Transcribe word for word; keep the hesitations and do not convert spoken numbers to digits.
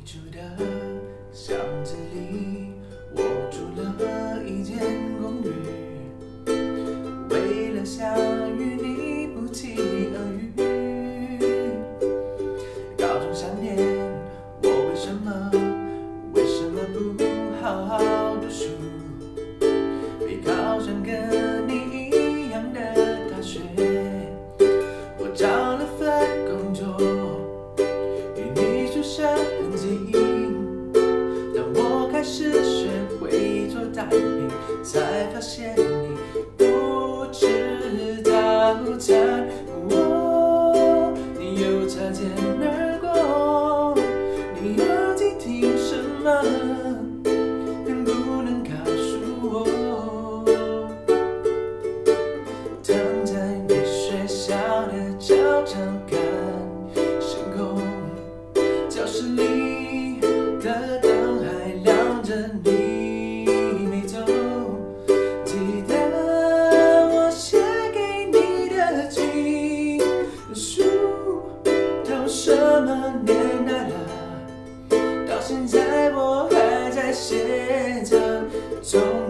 住的巷子里，我住了一间公寓。为了相遇，你不期而遇。高中三年，我为什么为什么不好好读书？没考上跟你一样的大学。我找了份工作，与你宿舍很近。当我开始学会做蛋饼，才发现你不吃早餐。哦，你又擦肩而过，你耳机听什么？能不能告诉我？躺在你学校的操场看星空，教室里的灯还亮着，你没走。记得我写给你的情书都什么年代了，到现在我还在写着。从